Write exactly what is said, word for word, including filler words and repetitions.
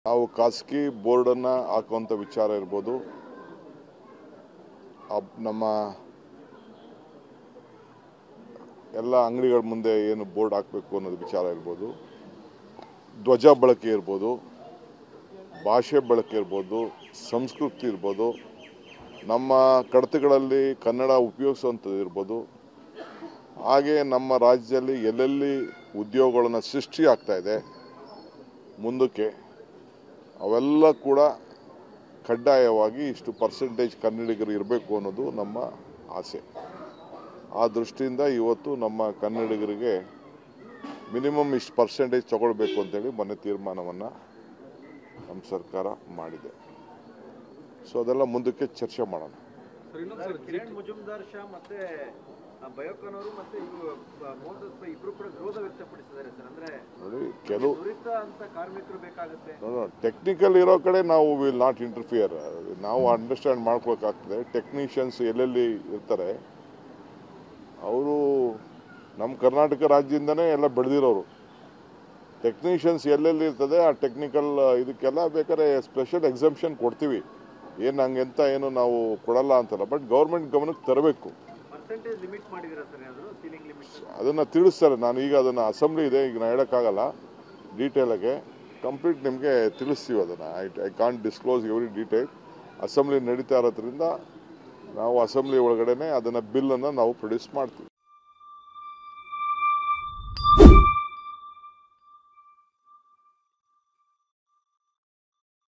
ನಾವು ಖಾಸಗಿ ಬೋರ್ಡನ್ನು ಹಾಕುವಂಥ ವಿಚಾರ ಇರ್ಬೋದು, ನಮ್ಮ ಎಲ್ಲ ಅಂಗಡಿಗಳ ಮುಂದೆ ಏನು ಬೋರ್ಡ್ ಹಾಕಬೇಕು ಅನ್ನೋದು ವಿಚಾರ ಇರ್ಬೋದು, ಧ್ವಜ ಬಳಕೆ ಇರ್ಬೋದು, ಭಾಷೆ ಬಳಕೆ ಇರ್ಬೋದು, ಸಂಸ್ಕೃತಿ ಇರ್ಬೋದು, ನಮ್ಮ ಕಡತಗಳಲ್ಲಿ ಕನ್ನಡ ಉಪಯೋಗಿಸುವಂಥದ್ದು ಇರ್ಬೋದು, ಹಾಗೆ ನಮ್ಮ ರಾಜ್ಯದಲ್ಲಿ ಎಲ್ಲೆಲ್ಲಿ ಉದ್ಯೋಗಗಳನ್ನು ಸೃಷ್ಟಿ ಆಗ್ತಾ ಇದೆ ಮುಂದಕ್ಕೆ ಅವೆಲ್ಲ ಕೂಡ ಕಡ್ಡಾಯವಾಗಿ ಇಷ್ಟು ಪರ್ಸೆಂಟೇಜ್ ಕನ್ನಡಿಗರು ಇರಬೇಕು ಅನ್ನೋದು ನಮ್ಮ ಆಸೆ. ಆ ದೃಷ್ಟಿಯಿಂದ ಇವತ್ತು ನಮ್ಮ ಕನ್ನಡಿಗರಿಗೆ ಮಿನಿಮಮ್ ಇಷ್ಟು ಪರ್ಸೆಂಟೇಜ್ ತಗೊಳ್ಬೇಕು ಅಂತೇಳಿ ಮೊನ್ನೆ ತೀರ್ಮಾನವನ್ನು ನಮ್ಮ ಸರ್ಕಾರ ಮಾಡಿದೆ. ಸೊ ಅದೆಲ್ಲ ಮುಂದಕ್ಕೆ ಚರ್ಚೆ ಮಾಡೋಣ. ಕಿರಣ್ ಮುಜುಮ್ದಾರ್ ಶಾ ಮತ್ತೆ ಬಯೋಕಾನ್ ಅವರು ಮತ್ತೆ ಇಬ್ರು ಕೂಡ ವಿರೋಧ ವ್ಯಕ್ತಪಡಿಸಿದ್ದಾರೆ ಸರ್. ಅಂದ್ರೆ ನೋಡಿ, ಕೆಲವು ನುರಿತ ಅಂತ ಕಾರ್ಮಿಕರು ಬೇಕಾಗುತ್ತೆ. ಟೆಕ್ನಿಕಲ್ ಇರೋ ಕಡೆ ನಾವು ವಿಲ್ ನಾಟ್ ಇಂಟರ್ಫಿಯರ್. ನಾವು ಅಂಡರ್ಸ್ಟ್ಯಾಂಡ್ ಮಾಡ್ಕೋಬೇಕಾಗ್ತದೆ. ಟೆಕ್ನಿಷಿಯನ್ಸ್ ಎಲ್ಲೆಲ್ಲಿ ಇರ್ತಾರೆ ಅವರು ನಮ್ಮ ಕರ್ನಾಟಕ ರಾಜ್ಯದಿಂದನೇ ಎಲ್ಲ ಬೆಳೆದಿರೋರು. ಟೆಕ್ನಿಷಿಯನ್ಸ್ ಎಲ್ಲೆಲ್ಲಿ ಇರ್ತದೆ ಆ ಟೆಕ್ನಿಕಲ್ ಇದಕ್ಕೆಲ್ಲ ಬೇಕಾದ್ರೆ ಸ್ಪೆಷಲ್ ಎಕ್ಸಂಪ್ಷನ್ ಕೊಡ್ತೀವಿ. ಏನು ಹಂಗೆಂತ ಏನು ನಾವು ಕೊಡಲ್ಲ ಅಂತಲ್ಲ, ಬಟ್ ಗೌರ್ಮೆಂಟ್ ಗಮನಕ್ಕೆ ತರಬೇಕು. ಅದನ್ನು ತಿಳಿಸ್ತಾರೆ. ನಾನು ಈಗ ಅದನ್ನು ಅಸೆಂಬ್ಲಿ ಇದೆ, ಈಗ ನಾನು ಹೇಳೋಕ್ಕಾಗಲ್ಲ ಡೀಟೇಲಾಗೆ. ಕಂಪ್ಲೀಟ್ ನಿಮಗೆ ತಿಳಿಸ್ತೀವಿ ಅದನ್ನು. I I can't disclose every detail. Assembly ನಡೀತಾ ಇರೋದ್ರಿಂದ ನಾವು ಅಸೆಂಬ್ಲಿ ಒಳಗಡೆ ಅದನ್ನು ಬಿಲ್ಲನ್ನು ನಾವು ಪ್ರೊಡ್ಯೂಸ್ ಮಾಡ್ತೀವಿ.